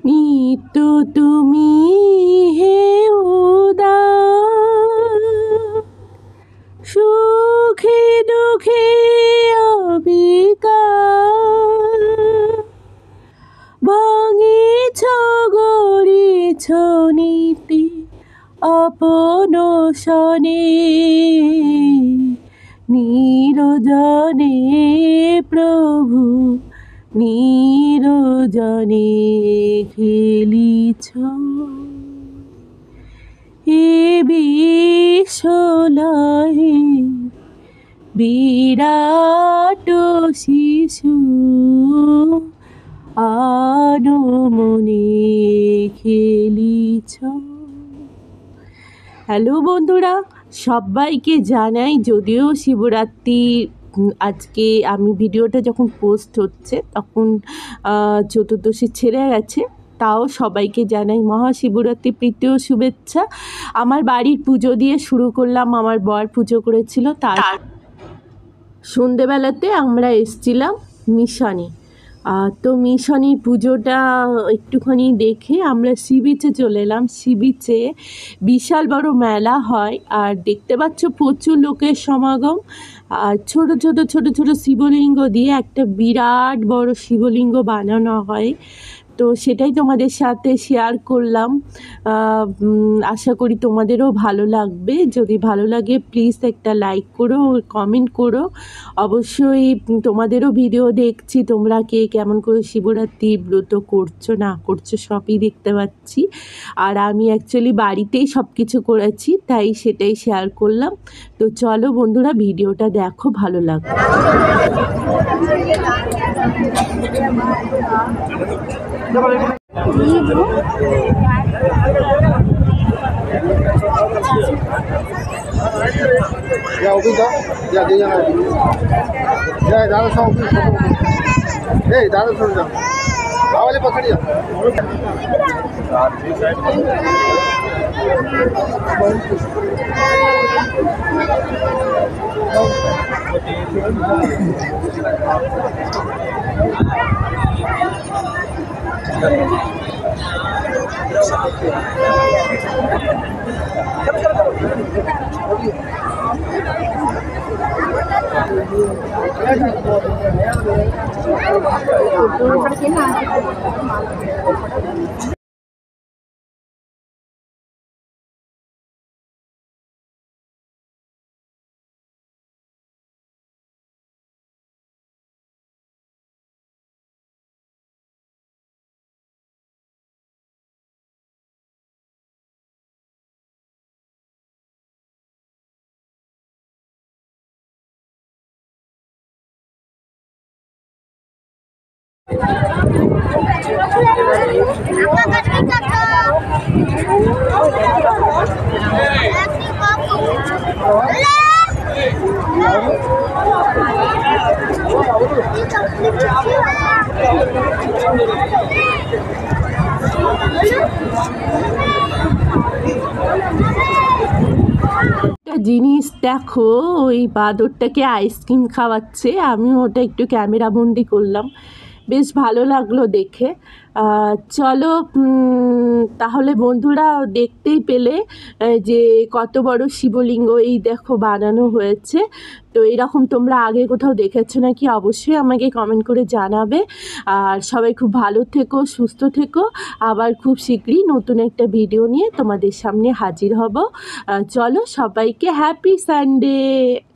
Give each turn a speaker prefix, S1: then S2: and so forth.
S1: নিত্য তুমি হে উদার, সুখে দুঃখে অবিকার, ভাঙিছ গড়িছ নীতি আপন সনে, নিরজনে প্রভু নিরজনে খেলিছ। এ বিশ্বলয়ে বিরাট শিশু আনমনে খেলিছ। হ্যালো বন্ধুরা, সবাইকে জানাই, যদিও শিবরাত্রি আজকে আমি ভিডিওটা যখন পোস্ট হচ্ছে তখন চতুর্দশী ছেড়ে গেছে, তাও সবাইকে জানাই মহাশিবরাত্রি প্রীতি ও শুভেচ্ছা। আমার বাড়ির পুজো দিয়ে শুরু করলাম, আমার বর পুজো করেছিল, তার সন্ধেবেলাতে আমরা এসছিলাম মিশনে। তো মিশনের পুজোটা একটুখানি দেখে আমরা সি বিচে চলে এলাম। সি বিচে বিশাল বড় মেলা হয়, আর দেখতে পাচ্ছ প্রচুর লোকের সমাগম। আর ছোট ছোট ছোট ছোট শিবলিঙ্গ দিয়ে একটা বিরাট বড় শিবলিঙ্গ বানানো হয়। তো সেটাই তোমাদের সাথে শেয়ার করলাম। আশা করি তোমাদেরও ভালো লাগবে। যদি ভালো লাগে প্লিজ একটা লাইক করো, কমেন্ট করো। অবশ্যই তোমাদেরও ভিডিও দেখছি, তোমরা কে কেমন করে শিবরাত্রি ব্রত করছো না করছো সবই দেখতে পাচ্ছি। আর আমি অ্যাকচুয়ালি বাড়িতেই সব কিছু করেছি, তাই সেটাই শেয়ার করলাম। তো চলো বন্ধুরা, ভিডিওটা দেখো, ভালো লাগবে।
S2: या उभी जाओ या दे जाना या दादा सौ ए दादा छोड़ जाओ वाले पकड़ जा
S1: জিনিস দেখো, ওই বাঁদরটাকে আইসক্রিম খাওয়াচ্ছে, আমি ওটা একটু ক্যামেরা বন্দি করলাম, বেশ ভালো লাগলো দেখে। চলো তাহলে বন্ধুরা, দেখতেই পেলে যে কত বড় শিবলিঙ্গ এই দেখো বানানো হয়েছে। তো এরকম তোমরা আগে কোথাও দেখেছো নাকি অবশ্যই আমাকে কমেন্ট করে জানাবে। আর সবাই খুব ভালো থেকো, সুস্থ থেকো। আবার খুব শীঘ্রই নতুন একটা ভিডিও নিয়ে তোমাদের সামনে হাজির হব। চলো, সবাইকে হ্যাপি সানডে।